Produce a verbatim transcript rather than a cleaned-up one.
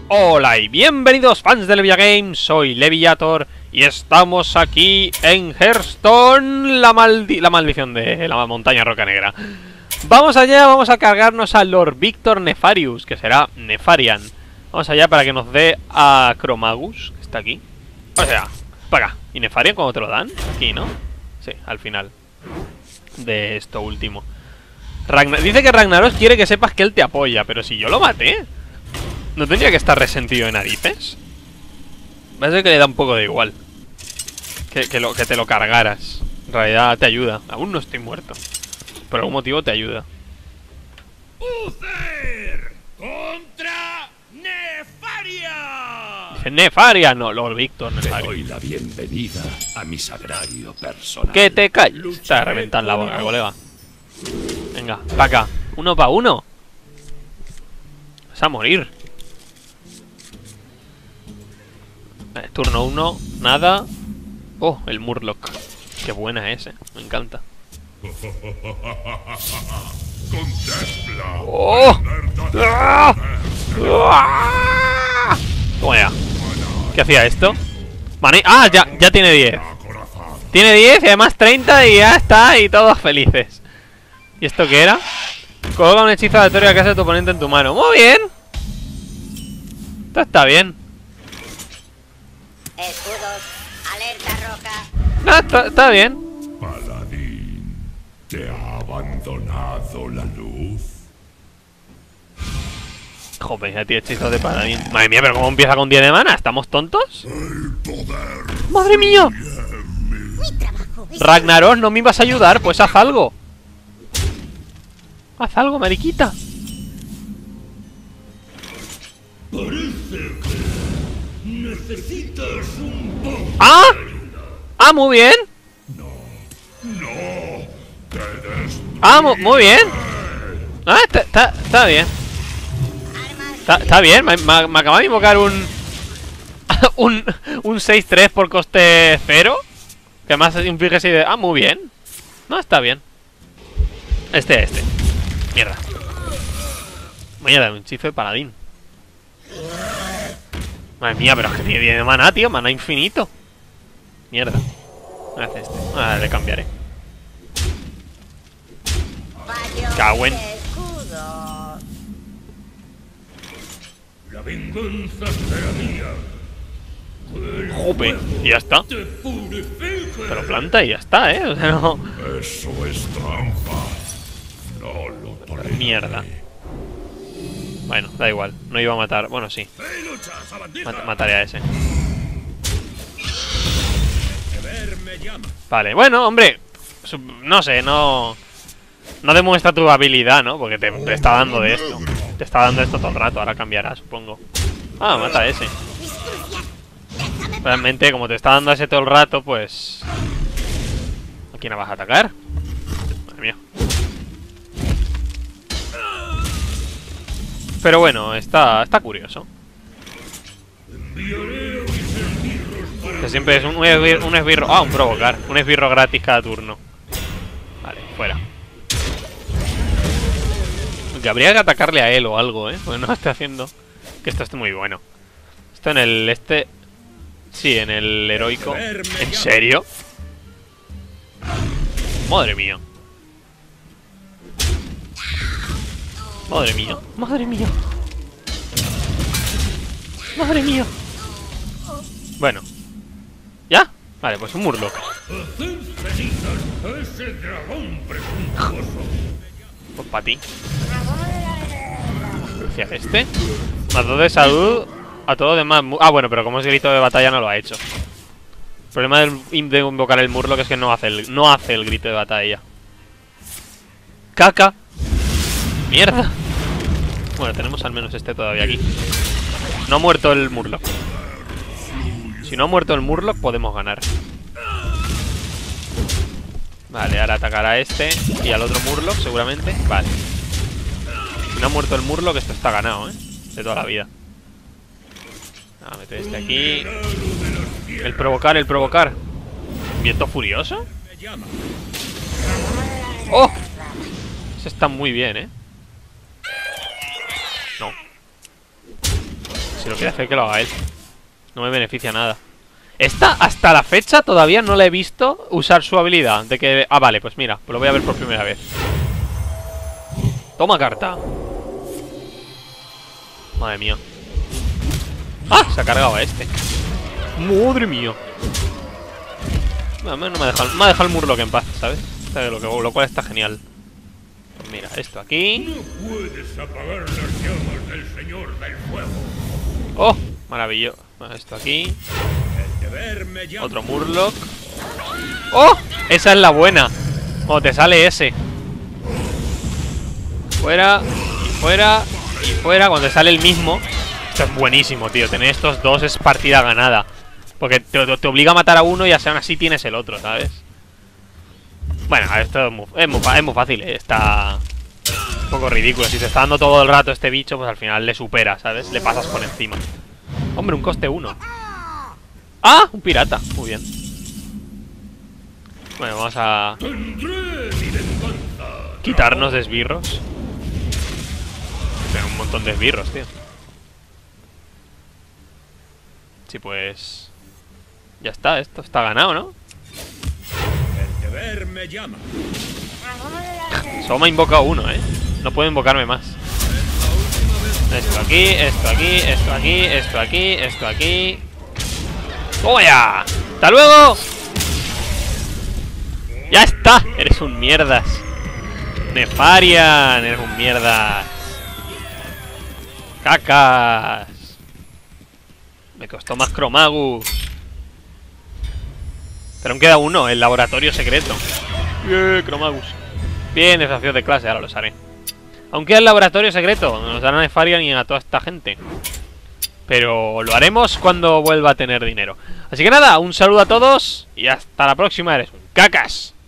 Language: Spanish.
Hola y bienvenidos fans de Levia Games, soy Leviator y estamos aquí en Hearthstone, la, maldi la maldición de la montaña roca negra. Vamos allá, vamos a cargarnos a Lord Victor Nefarius, que será Nefarian. Vamos allá para que nos dé a Cromagus, que está aquí. O sea, para acá. ¿Y Nefarian cuando te lo dan? Aquí, ¿no? Sí, al final de esto último. Ragnar dice que Ragnaros quiere que sepas que él te apoya, pero si yo lo maté, ¿no tendría que estar resentido de narices? Parece que le da un poco de igual que, que, lo, que te lo cargaras. En realidad te ayuda. Aún no estoy muerto. Por algún motivo te ayuda. Uther contra Nefaria. Dice Nefaria, no, Lord Victor Nefaria. Te doy la bienvenida a mi sagrario personal. Que te calles. Te reventan la boca, colega. Venga, para acá. Uno para uno. Vas a morir. Eh, turno uno, nada. Oh, el Murloc. Qué buena ese, me encanta. Contempla. ¡Oh! ¡Ah! ¡Ah! Toma ya. ¿Qué hacía esto? Vale. Ah, ya, ya tiene diez. Tiene diez y además treinta y ya está. Y todos felices. ¿Y esto qué era? Coloca un hechizo aleatorio a casa de tu oponente en tu mano. Muy bien. Esto está bien. Escudos, alerta roca. No, está, está bien. Paladín, ¿te ha abandonado la luz? Joder, ya tiene hechizos de paladín. Madre mía, pero ¿cómo empieza con diez de mana? ¿Estamos tontos? El poder. ¡Madre mía! Mi trabajo es... Ragnaros, ¿no me ibas a ayudar? Pues haz algo. Haz algo, mariquita. Parece que necesitas un poco. ¡Ah! ¡Ah, muy bien! No, te des. ¡Ah, mu muy bien! ¡Ah, está, está, está bien! Está, está bien, me, me, me acaba de invocar un... un, un seis tres por coste cero. Que además implica seis de... Ah, muy bien. No, está bien. Este, este. Mierda. Mierda, un hechizo de paladín. Madre mía, pero es que tiene de maná, tío. Maná infinito. Mierda. Me hace este. Ah, le cambiaré. Cagüen. Escudos. La venganza será mía. Jope. Y ya está. Te purifique. Pero planta y ya está, ¿eh? O sea, no... Eso es trampa. No lo toleraré. Mierda. Bueno, da igual. No iba a matar. Bueno, sí. ¡Hey, lucha, sabandija! Mat mataré a ese. Deber me llama. Vale, bueno, hombre. No sé, no... No demuestra tu habilidad, ¿no? Porque te, te está dando de esto. Te está dando esto todo el rato. Ahora cambiará, supongo. Ah, mata a ese. Realmente, como te está dando ese todo el rato, pues... ¿A quién vas a atacar? Madre mía. Pero bueno, está, está curioso. Que siempre es un, un, esbirro, un esbirro... Ah, un provocar. Un esbirro gratis cada turno. Vale, fuera. Que habría que atacarle a él o algo, ¿eh? Porque no está haciendo... Que esto esté muy bueno. Esto en el... este... Sí, en el heroico. ¿En serio? Madre mía. Madre mía. Madre mía. Madre mía. Bueno. ¿Ya? Vale, pues un Murloc. Ese dragón presuntuoso. Pues para ti. Hacia este. Más dos de salud. A todo demás. Ah, bueno, pero como es grito de batalla no lo ha hecho. El problema del, de invocar el Murloc es que no hace el, no hace el grito de batalla. Caca. Mierda. Bueno, tenemos al menos este todavía aquí. No ha muerto el Murloc. Si no ha muerto el Murloc, podemos ganar. Vale, ahora atacará a este y al otro Murloc, seguramente. Vale. Si no ha muerto el Murloc, esto está ganado, ¿eh? De toda la vida. A meter este aquí. El provocar, el provocar. ¿Viento furioso? ¡Oh! Ese está muy bien, ¿eh? No. Si lo quiere hacer, que lo haga él. No me beneficia nada. Esta, hasta la fecha, todavía no la he visto usar su habilidad. De que... Ah, vale, pues mira, pues lo voy a ver por primera vez. Toma carta. Madre mía. ¡Ah! Se ha cargado a este. ¡Madre mía! No, no me ha dejado, me ha dejado el Murloc en paz, ¿sabes? Lo, que, lo cual está genial. Pues mira, esto aquí. No puedes apagar las llamas del Señor del Fuego. ¡Oh! Maravilloso. Bueno, esto aquí. El deber me llama. Otro Murloc. ¡Oh! Esa es la buena. Cuando te sale ese. Fuera. Y fuera. Y fuera. Cuando te sale el mismo. Esto es buenísimo, tío. Tener estos dos es partida ganada. Porque te, te obliga a matar a uno y aún así tienes el otro, ¿sabes? Bueno, esto es muy, es muy, es muy fácil, ¿eh? Está un poco ridículo. Si te está dando todo el rato este bicho, pues al final le supera, ¿sabes? Le pasas por encima. Hombre, un coste uno. ¡Ah! Un pirata. Muy bien. Bueno, vamos a quitarnos de esbirros. Tengo un montón de esbirros, tío. Sí, pues... Ya está, esto está ganado, ¿no? El deber me llama. Solo me ha invocado uno, ¿eh? No puedo invocarme más. Esto aquí, esto aquí, esto aquí, esto aquí, esto aquí. ¡Toma ya! ¡Hasta luego! ¡Ya está! Eres un mierdas. Nefarian, eres un mierdas. Cacas. Me costó más Cromagus. Pero aún queda uno, el laboratorio secreto. Bien, Cromagus. Bien, desafíos de clase, ahora los haré. Aún queda el laboratorio secreto. No nos darán a Nefarian ni a toda esta gente. Pero lo haremos cuando vuelva a tener dinero. Así que nada, un saludo a todos y hasta la próxima. Eres un cacas.